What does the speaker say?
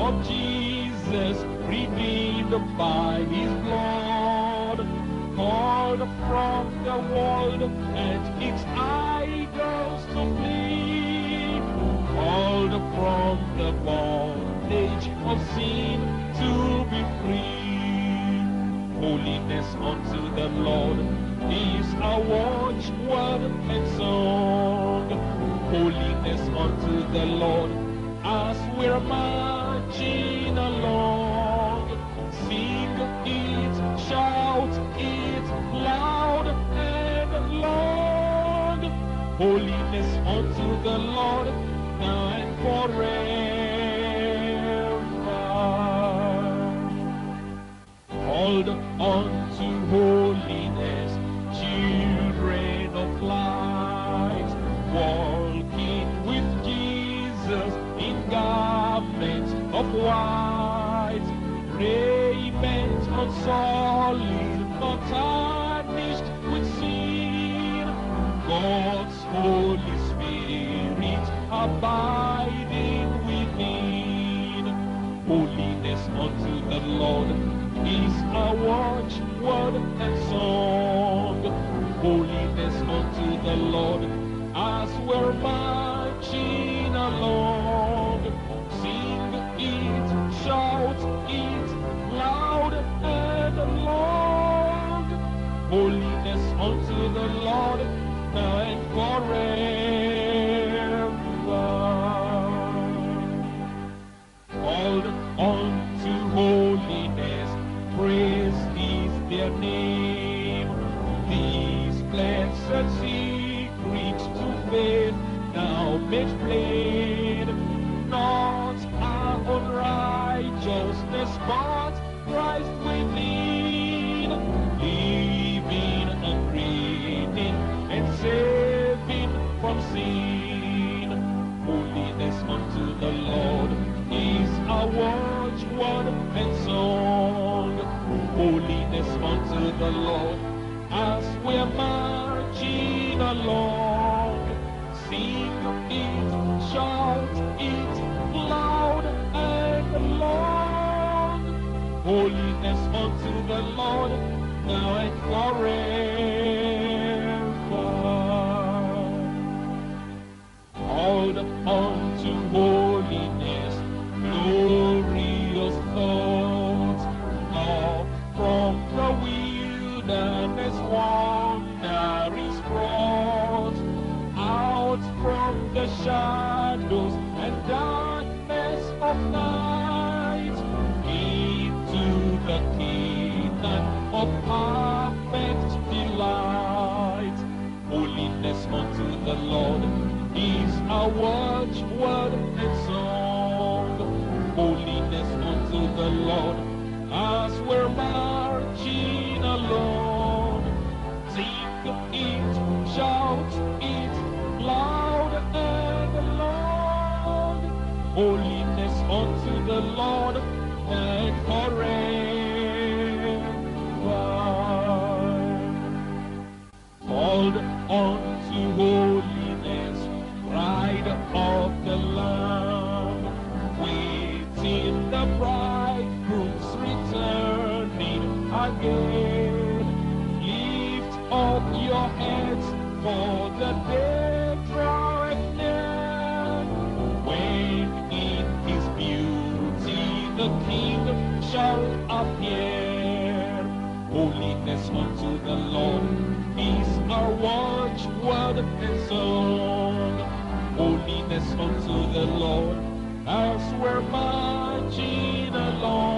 of Jesus, redeemed by his blood, called from the world and its idols to flee, called from the bondage of sin to be free. Holiness unto the Lord is our watchword and song. Holiness unto the Lord as we're marching along. Sing it, shout it, loud and long. Holiness unto the Lord now and forever. Hold on to holiness, children of light, walking with Jesus in garments of white, raiment unsullied, not tarnished with sin, God's Holy Spirit abiding within. Holiness unto the Lord is our watchword and song. Holiness unto the Lord as we're marching along. Sing it, shout it, loud and long. Holiness unto the Lord now and forever. Called on to holiness, praise is their name. These blessed secrets to faith now made plain. Not our own righteousness, but Christ within, living and reigning and saving from sin. Holiness unto the Lord is our watchword and song. Holiness unto the Lord as we're marching along. Sing it, shout it, loud and long. Holiness unto the Lord now and forever. Hold on to holiness, glorious thoughts, up from the wilderness wander is brought, out from the shadows and darkness of night, into the kingdom of perfect delight. Holiness unto the Lord is our watchword and song. Holiness unto the Lord as we're marching along. Sing it, shout it, loud and long. Holiness unto the Lord and forever. Called on to holiness, bride of the Lamb, waiting the bridegroom's returning again. Lift up your heads, for the day draweth near, when in his beauty the King shall appear. Holiness unto the Lord is our watchword and song. Holiness unto the Lord as we're marching along.